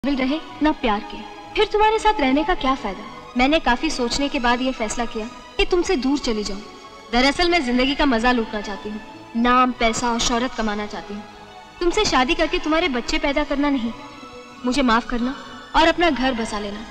रहे ना प्यार के, फिर तुम्हारे साथ रहने का क्या फायदा। मैंने काफी सोचने के बाद ये फैसला किया कि तुमसे दूर चली जाऊं। दरअसल मैं जिंदगी का मजा लूटना चाहती हूँ, नाम पैसा और शोहरत कमाना चाहती हूँ। तुमसे शादी करके तुम्हारे बच्चे पैदा करना नहीं। मुझे माफ करना और अपना घर बसा लेना।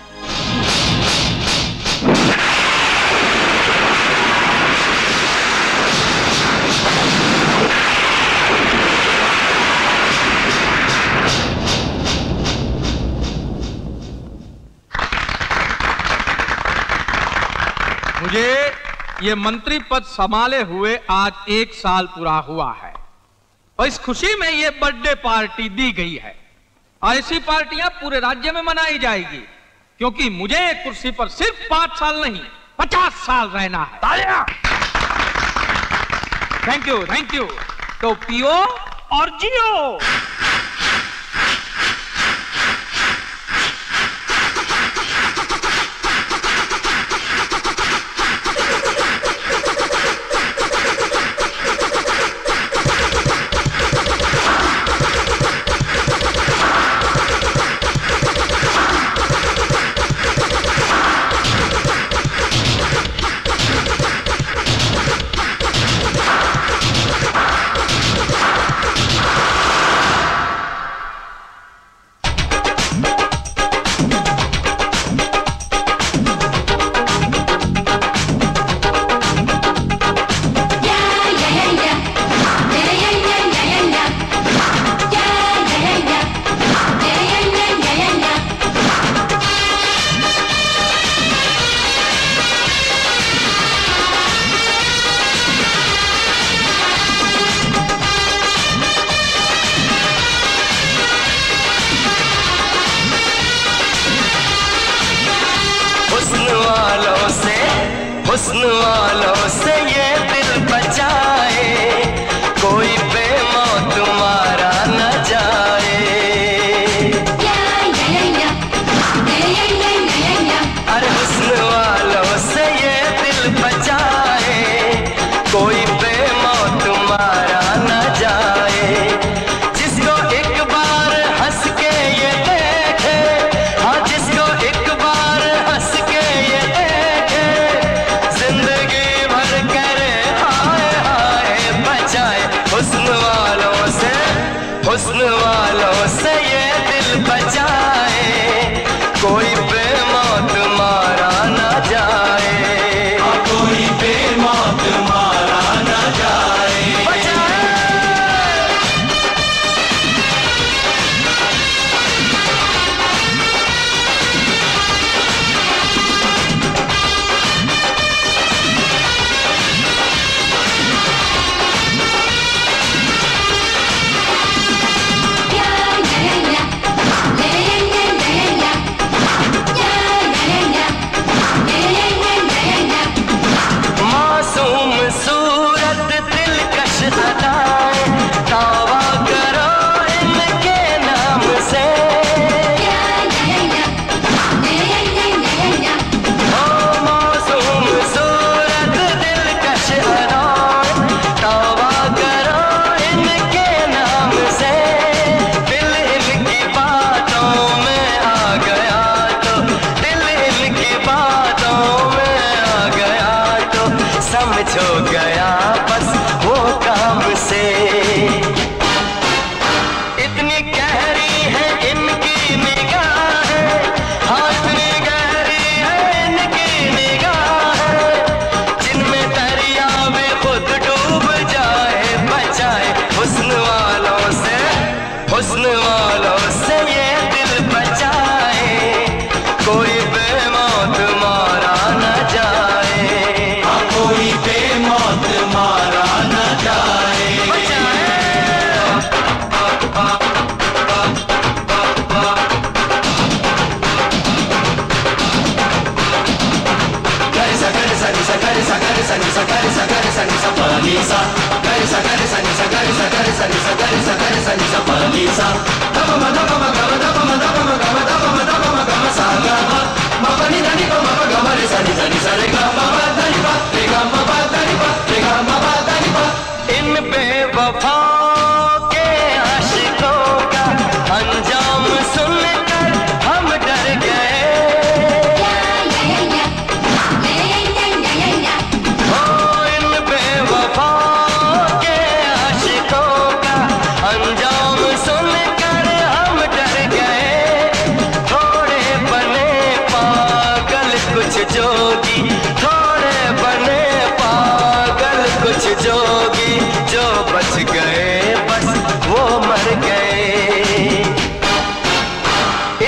मुझे ये मंत्री पद संभाले हुए आज 1 साल पूरा हुआ है और इस खुशी में ये बर्थडे पार्टी दी गई है और ऐसी पार्टियां पूरे राज्य में मनाई जाएगी क्योंकि मुझे कुर्सी पर सिर्फ 5 साल नहीं 50 साल रहना है। तालियां! Thank you. तो पियो और जियो। हुस्न वालों से ये दिल बचाए, कोई बेमौत मारा न जाए। अरे हुस्न वालों से ये दिल बचाए, कोई बेमौत मारा न जाए। जिसको एक बार हंस के ये देखे, हाँ जिसको एक बार हंस के ये देखे, जिंदगी भर के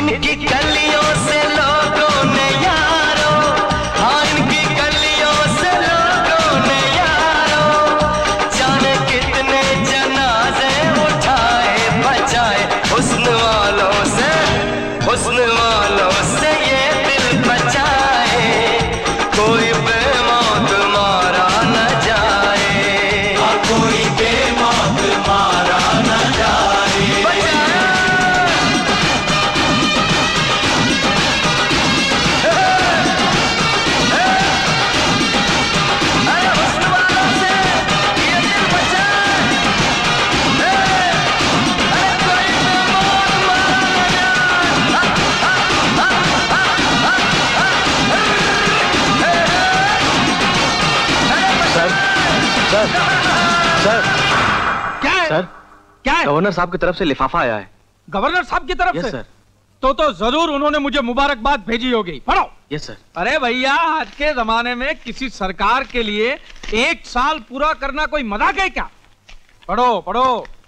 इनकी गलियों से लोगों ने यारो, हाँ इनकी गलियों से लोगों ने यारो, जाने कितने जनाजे उठाए बचाए, हुस्न वालों से ये दिल बचाए, कोई बेमौत मारा न जाए, कोई बेमौत मारा न जाए। सर क्या है? सर क्या है? गवर्नर साहब की तरफ से लिफाफा आया है। गवर्नर साहब की तरफ से? सर। तो जरूर उन्होंने मुझे मुबारकबाद भेजी होगी। पढ़ो। Yes sir. अरे भैया, आज के जमाने में किसी सरकार के लिए 1 साल पूरा करना कोई मजाक है क्या? पढ़ो पढ़ो।